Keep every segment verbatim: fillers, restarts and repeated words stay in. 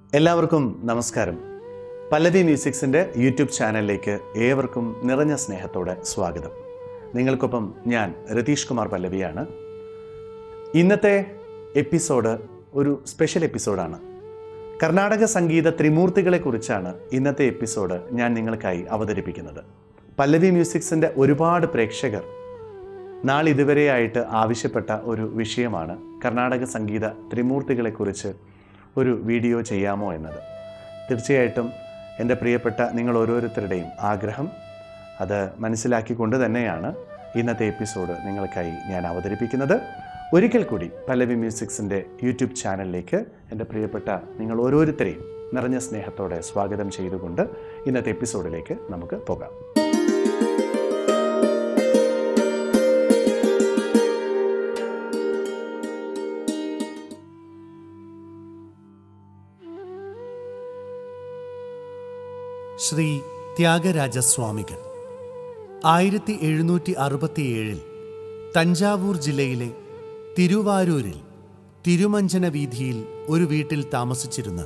എല്ലാവർക്കും നമസ്കാരം. പല്ലവി മ്യൂസിക്സിൻ്റെ യൂട്യൂബ് ചാനലിലേക്ക് ഏവർക്കും നിറഞ്ഞ സ്നേഹത്തോടെ സ്വാഗതം. നിങ്ങൾക്കൊപ്പം ഞാൻ രതീഷ് കുമാർ പല്ലവിയാണ്. ഇന്നത്തെ എപ്പിസോഡ് ഒരു സ്പെഷ്യൽ എപ്പിസോഡാണ്. കർണാടക സംഗീത ത്രിമൂർത്തികളെക്കുറിച്ചാണ് ഇന്നത്തെ എപ്പിസോഡ് ഞാൻ നിങ്ങൾക്കായി അവതരിപ്പിക്കുന്നത്. പല്ലവി മ്യൂസിക്സിൻ്റെ ഒരുപാട് പ്രേക്ഷകർ നാളിതുവരെയായിട്ട് ആവശ്യപ്പെട്ട ഒരു വിഷയമാണ് കർണാടക സംഗീത ത്രിമൂർത്തികളെക്കുറിച്ച് ഒരു വീഡിയോ ചെയ്യാമോ എന്നത്. തീർച്ചയായിട്ടും എൻ്റെ പ്രിയപ്പെട്ട നിങ്ങൾ ഓരോരുത്തരുടെയും ആഗ്രഹം അത് മനസ്സിലാക്കിക്കൊണ്ട് തന്നെയാണ് ഇന്നത്തെ എപ്പിസോഡ് നിങ്ങൾക്കായി ഞാൻ അവതരിപ്പിക്കുന്നത്. ഒരിക്കൽ കൂടി പല്ലവി മ്യൂസിക്സിൻ്റെ യൂട്യൂബ് ചാനലിലേക്ക് എൻ്റെ പ്രിയപ്പെട്ട നിങ്ങൾ ഓരോരുത്തരെയും നിറഞ്ഞ സ്നേഹത്തോടെ സ്വാഗതം ചെയ്തുകൊണ്ട് ഇന്നത്തെ എപ്പിസോഡിലേക്ക് നമുക്ക് പോകാം. ശ്രീ ത്യാഗരാജസ്വാമികൾ ആയിരത്തി എഴുന്നൂറ്റി അറുപത്തിയേഴിൽ തഞ്ചാവൂർ ജില്ലയിലെ തിരുവാരൂരിൽ തിരുമഞ്ജന വീഥിയിൽ ഒരു വീട്ടിൽ താമസിച്ചിരുന്ന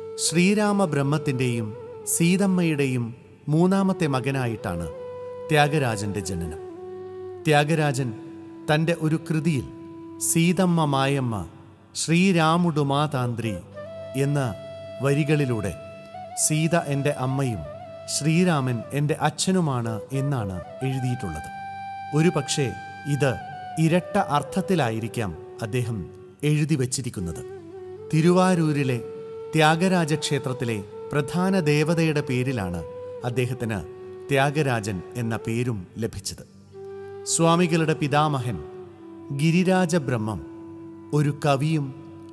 ശ്രീരാമബ്രഹ്മത്തിൻ്റെയും സീതമ്മയുടെയും മൂന്നാമത്തെ മകനായിട്ടാണ് ത്യാഗരാജൻ്റെ ജനനം. ത്യാഗരാജൻ തൻ്റെ ഒരു കൃതിയിൽ സീതമ്മ മായമ്മ ശ്രീരാമുടുമാതാന്ത്രി എന്ന വരികളിലൂടെ സീത എൻ്റെ അമ്മയും ശ്രീരാമൻ എൻ്റെ അച്ഛനുമാണ് എന്നാണ് എഴുതിയിട്ടുള്ളത്. ഒരു പക്ഷേ ഇത് ഇരട്ട അർത്ഥത്തിലായിരിക്കാം അദ്ദേഹം എഴുതി വച്ചിരിക്കുന്നത്. തിരുവാരൂരിലെ ത്യാഗരാജ ക്ഷേത്രത്തിലെ പ്രധാന ദേവതയുടെ പേരിലാണ് അദ്ദേഹത്തിന് ത്യാഗരാജൻ എന്ന പേരും ലഭിച്ചത്. സ്വാമികളുടെ പിതാമഹൻ ഗിരിരാജബ്രഹ്മം ഒരു കവിയും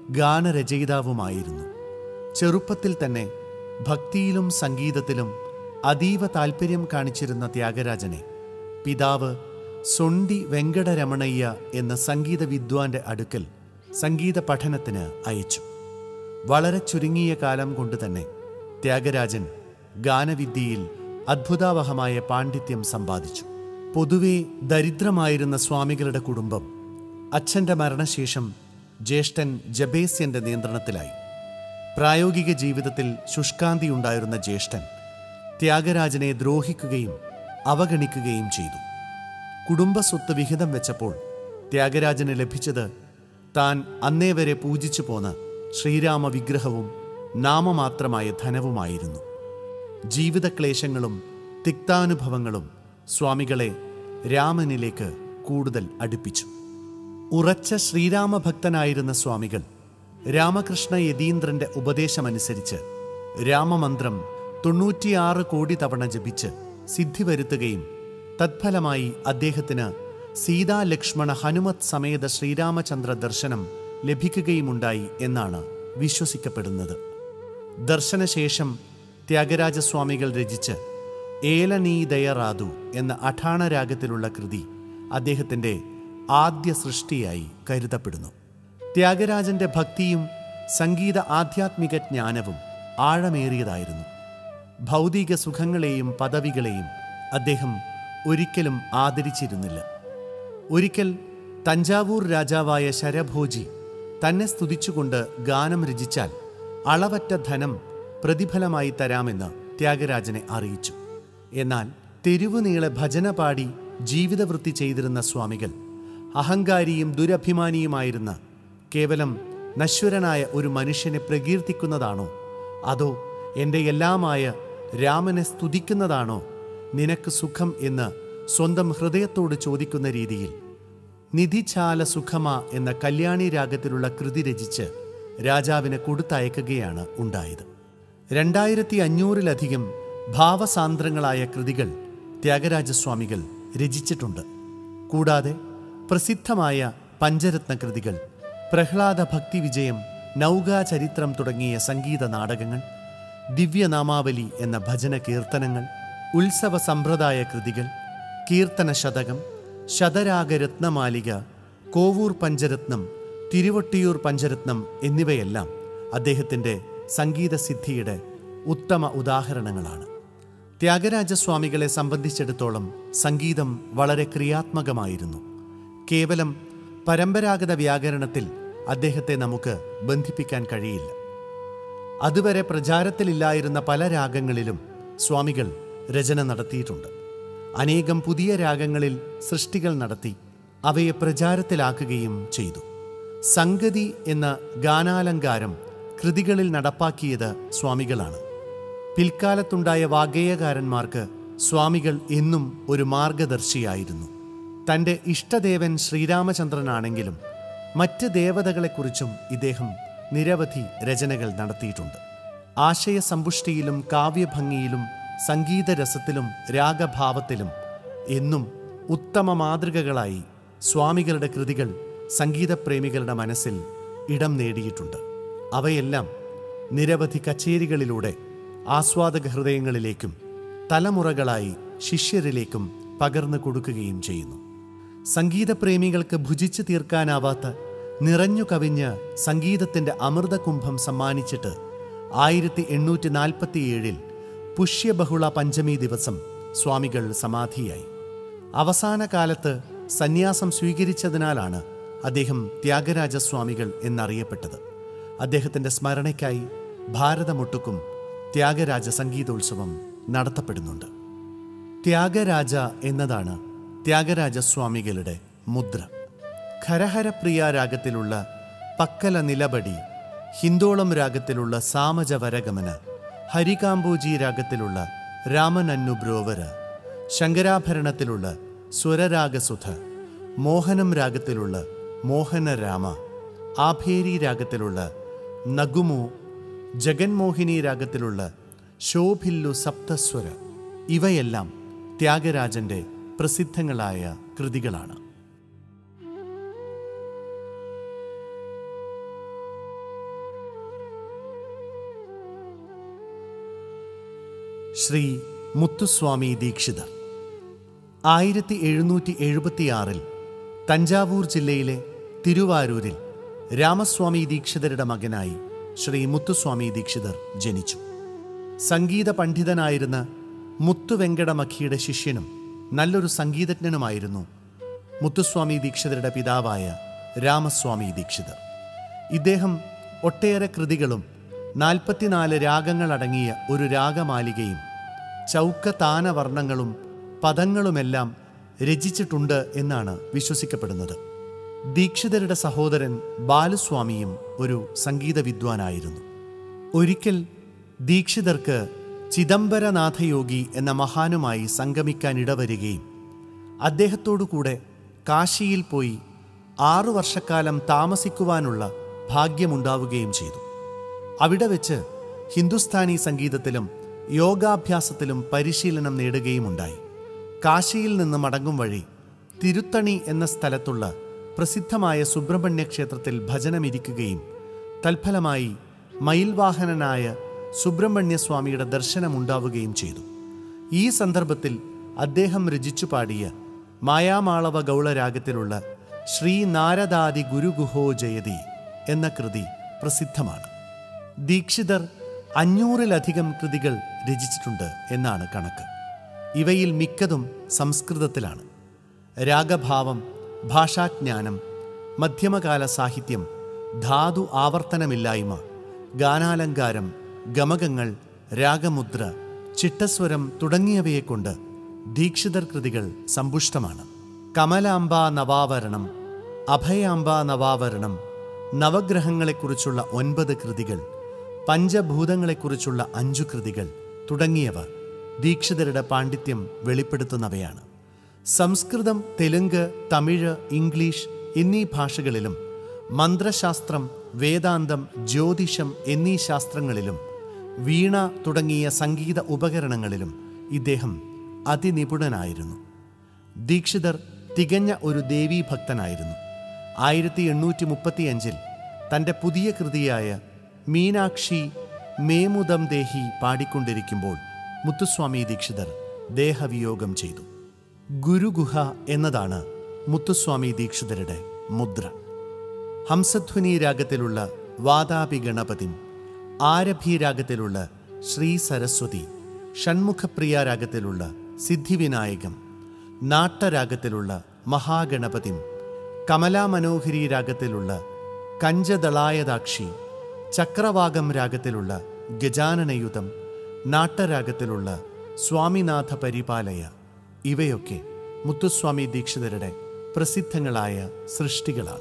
ഗാനരചയിതാവുമായിരുന്നു. ചെറുപ്പത്തിൽ തന്നെ ഭക്തിയിലും സംഗീതത്തിലും അതീവ താൽപ്പര്യം കാണിച്ചിരുന്ന ത്യാഗരാജനെ പിതാവ് സൊണ്ടി വെങ്കടരമണയ്യ എന്ന സംഗീത വിദ്വാന്റെ അടുക്കൽ സംഗീത പഠനത്തിന് അയച്ചു. വളരെ ചുരുങ്ങിയ കാലം കൊണ്ട് തന്നെ ത്യാഗരാജൻ ഗാനവിദ്യയിൽ അത്ഭുതാവഹമായ പാണ്ഡിത്യം സമ്പാദിച്ചു. പൊതുവെ ദരിദ്രമായിരുന്ന സ്വാമികളുടെ കുടുംബം അച്ഛൻ്റെ മരണശേഷം ജ്യേഷ്ഠൻ ജബേസ്യൻ്റെ നിയന്ത്രണത്തിലായി. പ്രായോഗിക ജീവിതത്തിൽ ശുഷ്കാന്തിയുണ്ടായിരുന്ന ജ്യേഷ്ഠൻ ത്യാഗരാജനെ ദ്രോഹിക്കുകയും അവഗണിക്കുകയും ചെയ്തു. കുടുംബസ്വത്ത് വിഹിതം വെച്ചപ്പോൾ ത്യാഗരാജന് ലഭിച്ചത് താൻ അന്നേ വരെ പൂജിച്ചു പോന്ന ശ്രീരാമ വിഗ്രഹവും നാമമാത്രമായ ധനവുമായിരുന്നു. ജീവിതക്ലേശങ്ങളും തിക്താനുഭവങ്ങളും സ്വാമികളെ രാമനിലേക്ക് കൂടുതൽ അടുപ്പിച്ചു. ഉറച്ച ശ്രീരാമഭക്തനായിരുന്ന സ്വാമികൾ രാമകൃഷ്ണ യതീന്ദ്രന്റെ ഉപദേശമനുസരിച്ച് രാമമന്ത്രം തൊണ്ണൂറ്റിയാറ് കോടി തവണ ജപിച്ച് സിദ്ധി വരുത്തുകയും തത്ഫലമായി അദ്ദേഹത്തിന് സീതാലക്ഷ്മണ ഹനുമത് സമേത ശ്രീരാമചന്ദ്ര ദർശനം ലഭിക്കുകയുമുണ്ടായി എന്നാണ് വിശ്വസിക്കപ്പെടുന്നത്. ദർശനശേഷം ത്യാഗരാജസ്വാമികൾ രചിച്ച് ഏലനീദയറാതു എന്ന അഠാണരാഗത്തിലുള്ള കൃതി അദ്ദേഹത്തിൻ്റെ ആദ്യ സൃഷ്ടിയായി കരുതപ്പെടുന്നു. ത്യാഗരാജന്റെ ഭക്തിയും സംഗീത ആധ്യാത്മിക ജ്ഞാനവും ആഴമേറിയതായിരുന്നു. ഭൗതിക സുഖങ്ങളെയും പദവികളെയും അദ്ദേഹം ഒരിക്കലും ആദരിച്ചിരുന്നില്ല. ഒരിക്കൽ തഞ്ചാവൂർ രാജാവായ ശരഭോജി തന്നെ സ്തുതിച്ചുകൊണ്ട് ഗാനം രചിച്ചാൽ അളവറ്റ ധനം പ്രതിഫലമായി തരാമെന്ന് ത്യാഗരാജനെ അറിയിച്ചു. എന്നാൽ തെരുവുനീളെ ഭജന പാടി ജീവിതവൃത്തി ചെയ്തിരുന്ന സ്വാമികൾ അഹങ്കാരിയും ദുരഭിമാനിയുമായിരുന്ന കേവലം നശ്വരനായ ഒരു മനുഷ്യനെ പ്രകീർത്തിക്കുന്നതാണോ അതോ എൻ്റെ എല്ലാമായ രാമനെ സ്തുതിക്കുന്നതാണോ നിനക്ക് സുഖം എന്ന് സ്വന്തം ഹൃദയത്തോട് ചോദിക്കുന്ന രീതിയിൽ നിധിചാല സുഖമ എന്ന കല്യാണി രാഗത്തിലുള്ള കൃതി രചിച്ച് രാജാവിന് കൊടുത്തയക്കുകയാണ് ഉണ്ടായത്. രണ്ടായിരത്തി അഞ്ഞൂറിലധികം ഭാവസാന്ദ്രങ്ങളായ കൃതികൾ ത്യാഗരാജസ്വാമികൾ രചിച്ചിട്ടുണ്ട്. കൂടാതെ പ്രസിദ്ധമായ പഞ്ചരത്ന കൃതികൾ, പ്രഹ്ലാദ ഭക്തി വിജയം, നൗകാചരിത്രം തുടങ്ങിയ സംഗീത നാടകങ്ങൾ, ദിവ്യനാമാവലി എന്ന ഭജന കീർത്തനങ്ങൾ, ഉത്സവ സമ്പ്രദായ കൃതികൾ, കീർത്തന ശതകം, ശതരാഗരത്നമാലിക, കോവൂർ പഞ്ചരത്നം, തിരുവൊട്ടിയൂർ പഞ്ചരത്നം എന്നിവയെല്ലാം അദ്ദേഹത്തിൻ്റെ സംഗീതസിദ്ധിയുടെ ഉത്തമ ഉദാഹരണങ്ങളാണ്. ത്യാഗരാജസ്വാമികളെ സംബന്ധിച്ചിടത്തോളം സംഗീതം വളരെ ക്രിയാത്മകമായിരുന്നു. കേവലം പരമ്പരാഗത വ്യാകരണത്തിൽ അദ്ദേഹത്തെ നമുക്ക് ബന്ധിപ്പിക്കാൻ കഴിയില്ല. അതുവരെ പ്രചാരത്തിലില്ലായിരുന്ന പല രാഗങ്ങളിലും സ്വാമികൾ രചന നടത്തിയിട്ടുണ്ട്. അനേകം പുതിയ രാഗങ്ങളിൽ സൃഷ്ടികൾ നടത്തി അവയെ പ്രചാരത്തിലാക്കുകയും ചെയ്തു. സംഗതി എന്ന ഗാനാലങ്കാരം കൃതികളിൽ നടപ്പാക്കിയത് സ്വാമികളാണ്. പിൽക്കാലത്തുണ്ടായ വാഗ്ഗേയകാരന്മാർക്ക് സ്വാമികൾ എന്നും ഒരു മാർഗദർശിയായിരുന്നു. തൻ്റെ ഇഷ്ടദേവൻ ശ്രീരാമചന്ദ്രനാണെങ്കിലും മറ്റ് ദേവതകളെക്കുറിച്ചും ഇദ്ദേഹം നിരവധി രചനകൾ നടത്തിയിട്ടുണ്ട്. ആശയസമ്പുഷ്ടിയിലും കാവ്യഭംഗിയിലും സംഗീതരസത്തിലും രാഗഭാവത്തിലും എന്നും ഉത്തമ മാതൃകകളായി സ്വാമികളുടെ കൃതികൾ സംഗീതപ്രേമികളുടെ മനസ്സിൽ ഇടം നേടിയിട്ടുണ്ട്. അവയെല്ലാം നിരവധി കച്ചേരികളിലൂടെ ആസ്വാദക ഹൃദയങ്ങളിലേക്കും തലമുറകളായി ശിഷ്യരിലേക്കും പകർന്നു കൊടുക്കുകയും ചെയ്യുന്നു. സംഗീതപ്രേമികൾക്ക് ഭുജിച്ചു തീർക്കാനാവാത്ത നിറഞ്ഞു കവിഞ്ഞ് സംഗീതത്തിൻ്റെ അമൃതകുംഭം സമ്മാനിച്ചിട്ട് ആയിരത്തി എണ്ണൂറ്റി നാൽപ്പത്തിയേഴിൽ പുഷ്യബഹുള പഞ്ചമി ദിവസം സ്വാമികൾ സമാധിയായി. അവസാന കാലത്ത് സന്യാസം സ്വീകരിച്ചതിനാലാണ് അദ്ദേഹം ത്യാഗരാജസ്വാമികൾ എന്നറിയപ്പെട്ടത്. അദ്ദേഹത്തിൻ്റെ സ്മരണയ്ക്കായി ഭാരതമൊട്ടുക്കും ത്യാഗരാജ സംഗീതോത്സവം നടത്തപ്പെടുന്നുണ്ട്. ത്യാഗരാജ എന്നതാണ് ത്യാഗരാജസ്വാമികളുടെ മുദ്ര. ഖരഹരപ്രിയ രാഗത്തിലുള്ള പക്കല നിലബടി, ഹിന്ദോളം രാഗത്തിലുള്ള സാമജവരഗമന, ഹരികാംബോജി രാഗത്തിലുള്ള രാമനന്നു ബ്രോവര, ശങ്കരാഭരണത്തിലുള്ള സ്വരരാഗസുധ, മോഹനം രാഗത്തിലുള്ള മോഹനരാമ, ആഭേരി രാഗത്തിലുള്ള നഗുമു, ജഗന്മോഹിനി രാഗത്തിലുള്ള ശോഭില്ലു സപ്തസ്വര, ഇവയെല്ലാം ത്യാഗരാജൻ്റെ പ്രസിദ്ധങ്ങളായ കൃതികളാണ്. ശ്രീ മുത്തുസ്വാമി ദീക്ഷിതർ ആയിരത്തി എഴുന്നൂറ്റി എഴുപത്തിയാറിൽ തഞ്ചാവൂർ ജില്ലയിലെ തിരുവാരൂരിൽ രാമസ്വാമി ദീക്ഷിതരുടെ മകനായി ശ്രീ മുത്തുസ്വാമി ദീക്ഷിതർ ജനിച്ചു. സംഗീത പണ്ഡിതനായിരുന്ന മുത്തുവെങ്കടമഖിയുടെ ശിഷ്യനും നല്ലൊരു സംഗീതജ്ഞനുമായിരുന്നു മുത്തുസ്വാമി ദീക്ഷിതരുടെ പിതാവായ രാമസ്വാമി ദീക്ഷിതർ. ഇദ്ദേഹം ഒട്ടേറെ കൃതികളും നാൽപ്പത്തിനാല് രാഗങ്ങളടങ്ങിയ ഒരു രാഗമാലികയും ചൗക്ക താനവർണ്ണങ്ങളും പദങ്ങളുമെല്ലാം രചിച്ചിട്ടുണ്ട് എന്നാണ് വിശ്വസിക്കപ്പെടുന്നത്. ദീക്ഷിതരുടെ സഹോദരൻ ബാലുസ്വാമിയും ഒരു സംഗീത വിദ്വാനായിരുന്നു. ഒരിക്കൽ ദീക്ഷിതർക്ക് ചിദംബരനാഥയോഗി എന്ന മഹാനുമായി സംഗമിക്കാനിടവരികയും അദ്ദേഹത്തോടു കൂടെ കാശിയിൽ പോയി ആറു വർഷക്കാലം താമസിക്കുവാനുള്ള ഭാഗ്യമുണ്ടാവുകയും ചെയ്തു. അവിടെ വെച്ച് ഹിന്ദുസ്ഥാനി സംഗീതത്തിലും യോഗാഭ്യാസത്തിലും പരിശീലനം നേടുകയുമുണ്ടായി. കാശിയിൽ നിന്ന് മടങ്ങും വഴി തിരുത്തണി എന്ന സ്ഥലത്തുള്ള പ്രസിദ്ധമായ സുബ്രഹ്മണ്യ ക്ഷേത്രത്തിൽ ഭജനമിരിക്കുകയും തൽഫലമായി മയിൽവാഹനനായ സുബ്രഹ്മണ്യസ്വാമിയുടെ ദർശനമുണ്ടാവുകയും ചെയ്തു. ഈ സന്ദർഭത്തിൽ അദ്ദേഹം രചിച്ചു പാടിയ മായാമാളവ ഗൗളരാഗത്തിലുള്ള ശ്രീനാരദാദി ഗുരുഗുഹോ ജയതി എന്ന കൃതി പ്രസിദ്ധമാണ്. ദീക്ഷിതർ അഞ്ഞൂറിലധികം കൃതികൾ രചിച്ചിട്ടുണ്ട് എന്നാണ് കണക്ക്. ഇവയിൽ മിക്കതും സംസ്കൃതത്തിലാണ്. രാഗഭാവം, ഭാഷാജ്ഞാനം, മധ്യമകാല സാഹിത്യം, ധാതു ആവർത്തനമില്ലായ്മ, ഗാനാലങ്കാരം, ഗമകങ്ങൾ, രാഗമുദ്ര, ചിട്ടസ്വരം തുടങ്ങിയവയെക്കൊണ്ട് ദീക്ഷിതർ കൃതികൾ സമ്പുഷ്ടമാണ്. കമലാംബ നവാവരണം, അഭയാംബ നവാവരണം, നവഗ്രഹങ്ങളെക്കുറിച്ചുള്ള ഒൻപത് കൃതികൾ, പഞ്ചഭൂതങ്ങളെക്കുറിച്ചുള്ള അഞ്ചു കൃതികൾ തുടങ്ങിയവ ദീക്ഷിതരുടെ പാണ്ഡിത്യം വെളിപ്പെടുത്തുന്നവയാണ്. സംസ്കൃതം, തെലുങ്ക്, തമിഴ്, ഇംഗ്ലീഷ് എന്നീ ഭാഷകളിലും മന്ത്രശാസ്ത്രം, വേദാന്തം, ജ്യോതിഷം എന്നീ ശാസ്ത്രങ്ങളിലും വീണ തുടങ്ങിയ സംഗീത ഉപകരണങ്ങളിലും ഇദ്ദേഹം അതിനിപുണനായിരുന്നു. ദീക്ഷിതർ തികഞ്ഞ ഒരു ദേവീഭക്തനായിരുന്നു. ആയിരത്തി എണ്ണൂറ്റി മുപ്പത്തിയഞ്ചിൽ തൻ്റെ പുതിയ കൃതിയായ മീനാക്ഷി മേമുദം ദേഹി പാടിക്കൊണ്ടിരിക്കുമ്പോൾ മുത്തുസ്വാമി ദീക്ഷിതർ ദേഹവിയോഗം ചെയ്തു. ഗുരുഗുഹ എന്നതാണ് മുത്തുസ്വാമി ദീക്ഷിതരുടെ മുദ്ര. ഹംസധ്വനി രാഗത്തിലുള്ള വാതാപി ഗണപതിം, ആരഭി രാഗത്തിലുള്ള ശ്രീ സരസ്വതി, ഷൺമുഖപ്രിയ രാഗത്തിലുള്ള സിദ്ധിവിനായകം, നാട്ടരാഗത്തിലുള്ള മഹാഗണപതിം, കമലാമനോഹരി രാഗത്തിലുള്ള കഞ്ചദളായതാക്ഷി, ചക്രവാകം രാഗത്തിലുള്ള ഗജാനനയുധം, നാട്ടരാഗത്തിലുള്ള സ്വാമിനാഥ പരിപാലയ ഇവയൊക്കെ മുത്തുസ്വാമി ദീക്ഷിതരുടെ പ്രസിദ്ധങ്ങളായ സൃഷ്ടികളാണ്.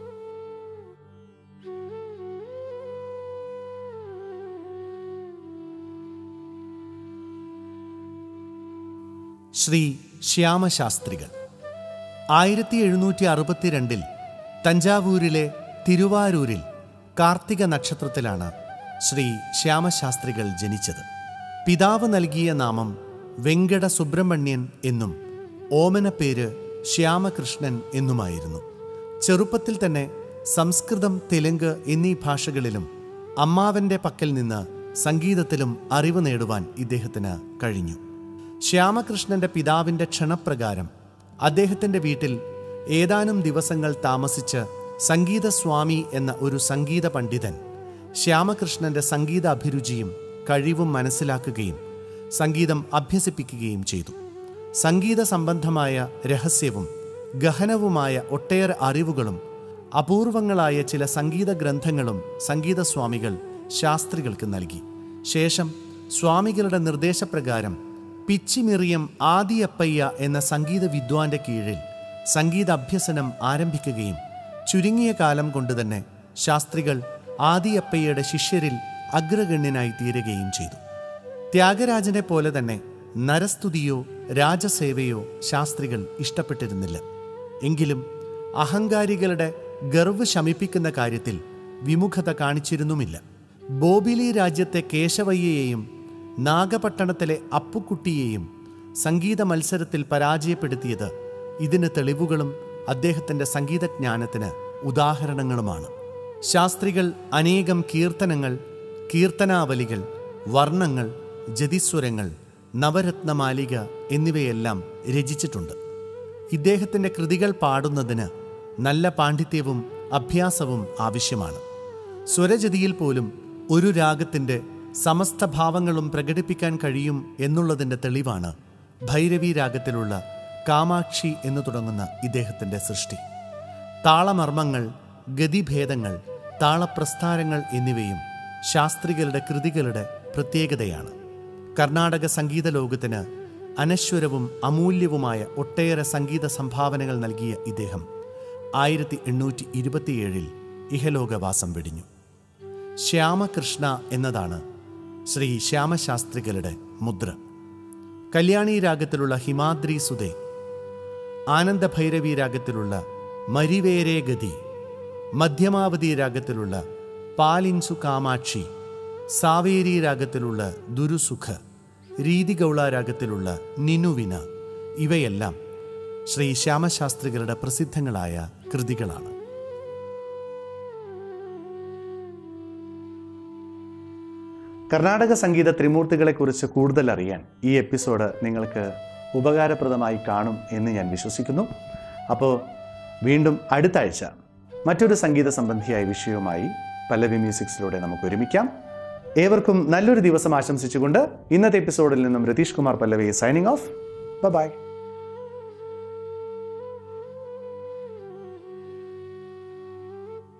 ശ്രീ ശ്യാമശാസ്ത്രികൾ ആയിരത്തി എഴുന്നൂറ്റി അറുപത്തിരണ്ടിൽ തഞ്ചാവൂരിലെ തിരുവാരൂരിൽ കാർത്തിക നക്ഷത്രത്തിലാണ് ശ്രീ ശ്യാമശാസ്ത്രികൾ ജനിച്ചത്. പിതാവ് നൽകിയ നാമം വെങ്കട സുബ്രഹ്മണ്യൻ എന്നും ഓമനപ്പേര് ശ്യാമകൃഷ്ണൻ എന്നുമായിരുന്നു. ചെറുപ്പത്തിൽ തന്നെ സംസ്കൃതം, തെലുങ്ക് എന്നീ ഭാഷകളിലും അമ്മാവൻ്റെ പക്കൽ നിന്ന് സംഗീതത്തിലും അറിവ് നേടുവാൻ ഇദ്ദേഹത്തിന് കഴിഞ്ഞു. ശ്യാമകൃഷ്ണൻ്റെ പിതാവിൻ്റെ ക്ഷണപ്രകാരം അദ്ദേഹത്തിൻ്റെ വീട്ടിൽ ഏതാനും ദിവസങ്ങൾ താമസിച്ച് സംഗീതസ്വാമി എന്ന ഒരു സംഗീത പണ്ഡിതൻ ശ്യാമകൃഷ്ണൻ്റെ സംഗീത അഭിരുചിയും കഴിവും മനസ്സിലാക്കുകയും സംഗീതം അഭ്യസിപ്പിക്കുകയും ചെയ്തു. സംഗീത സംബന്ധമായ രഹസ്യവും ഗഹനവുമായ ഒട്ടേറെ അറിവുകളും അപൂർവങ്ങളായ ചില സംഗീത ഗ്രന്ഥങ്ങളും സംഗീതസ്വാമികൾ ശാസ്ത്രികൾക്ക് നൽകി. ശേഷം സ്വാമികളുടെ നിർദ്ദേശപ്രകാരം പിച്ചിമിറിയം ആദിയപ്പയ്യ എന്ന സംഗീത വിദ്വാന്റെ കീഴിൽ സംഗീത അഭ്യസനം ആരംഭിക്കുകയും ചുരുങ്ങിയ കാലം കൊണ്ട് തന്നെ ശാസ്ത്രികൾ ആദിയപ്പയ്യയുടെ ശിഷ്യരിൽ അഗ്രഗണ്യനായി തീരുകയും ചെയ്തു. ത്യാഗരാജനെ പോലെ തന്നെ നരസ്തുതിയോ രാജസേവയോ ശാസ്ത്രികൾ ഇഷ്ടപ്പെട്ടിരുന്നില്ല. എങ്കിലും അഹങ്കാരികളുടെ ഗർവ് ശമിപ്പിക്കുന്ന കാര്യത്തിൽ വിമുഖത കാണിച്ചിരുന്നുമില്ല. ബോബിലി രാജ്യത്തെ കേശവയ്യയെയും നാഗപട്ടണത്തിലെ അപ്പുക്കുട്ടിയെയും സംഗീത മത്സരത്തിൽ പരാജയപ്പെടുത്തിയത് ഇതിന് തെളിവുകളും അദ്ദേഹത്തിൻ്റെ സംഗീതജ്ഞാനത്തിന് ഉദാഹരണങ്ങളുമാണ്. ശാസ്ത്രികൾ അനേകം കീർത്തനങ്ങൾ, കീർത്തനാവലികൾ, വർണ്ണങ്ങൾ, ജതിസ്വരങ്ങൾ, നവരത്നമാലിക എന്നിവയെല്ലാം രചിച്ചിട്ടുണ്ട്. ഇദ്ദേഹത്തിൻ്റെ കൃതികൾ പാടുന്നതിന് നല്ല പാണ്ഡിത്യവും അഭ്യാസവും ആവശ്യമാണ്. സ്വരജതിയിൽ പോലും ഒരു രാഗത്തിൻ്റെ സമസ്ത ഭാവങ്ങളും പ്രകടിപ്പിക്കാൻ കഴിയും എന്നുള്ളതിൻ്റെ തെളിവാണ് ഭൈരവി രാഗത്തിലുള്ള കാമാക്ഷി എന്നു തുടങ്ങുന്ന ഇദ്ദേഹത്തിൻ്റെ സൃഷ്ടി. താളമർമ്മങ്ങൾ, ഗതിഭേദങ്ങൾ, താളപ്രസ്ഥാരങ്ങൾ എന്നിവയും ശാസ്ത്രികളുടെ കൃതികളുടെ പ്രത്യേകതയാണ്. കർണാടക സംഗീത ലോകത്തിന് അനശ്വരവും അമൂല്യവുമായ ഒട്ടേറെ സംഗീത സംഭാവനകൾ നൽകിയ ഇദ്ദേഹം ആയിരത്തി എണ്ണൂറ്റി ഇരുപത്തിയേഴിൽ ഇഹലോകവാസം വെടിഞ്ഞു. ശ്യാമകൃഷ്ണ എന്നതാണ് ശ്രീ ശ്യാമശാസ്ത്രികളുടെ മുദ്ര. കല്യാണി രാഗത്തിലുള്ള ഹിമാദ്രി സുധേ, ആനന്ദഭൈരവി രാഗത്തിലുള്ള മരിവേരേ ഗതി, മധ്യമാവതി രാഗത്തിലുള്ള പാലിൻസു കാമാക്ഷി, സാവേരി രാഗത്തിലുള്ള ദുരുസുഖ, രീതിഗൗള രാഗത്തിലുള്ള നിനുവിന ഇവയെല്ലാം ശ്രീ ശ്യാമശാസ്ത്രികളുടെ പ്രസിദ്ധങ്ങളായ കൃതികളാണ്. കർണാടക സംഗീത ത്രിമൂർത്തികളെക്കുറിച്ച് കൂടുതൽ അറിയാൻ ഈ എപ്പിസോഡ് നിങ്ങൾക്ക് ഉപകാരപ്രദമായി കാണും എന്ന് ഞാൻ വിശ്വസിക്കുന്നു. അപ്പോൾ വീണ്ടും അടുത്ത ആഴ്ച മറ്റൊരു സംഗീത സംബന്ധിയായ വിഷയവുമായി പല്ലവി മ്യൂസിക്സിലൂടെ നമുക്ക് ഒരുമിക്കാം. ഏവർക്കും നല്ലൊരു ദിവസം ആശംസിച്ചുകൊണ്ട് ഇന്നത്തെ എപ്പിസോഡിൽ നിന്നും Ratheesh Kumar Pallavi signing off. By.